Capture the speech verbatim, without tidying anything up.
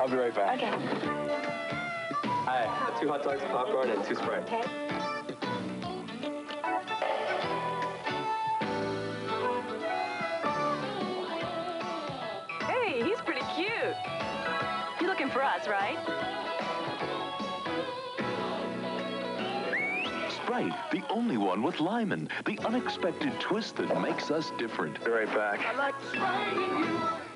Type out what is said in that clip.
I'll be right back. Okay. Hi, two hot dogs, popcorn, and two Sprite. Okay. Hey, he's pretty cute. You're looking for us, right? Sprite, the only one with Lyman. The unexpected twist that makes us different. Be right back. I like Sprite in you.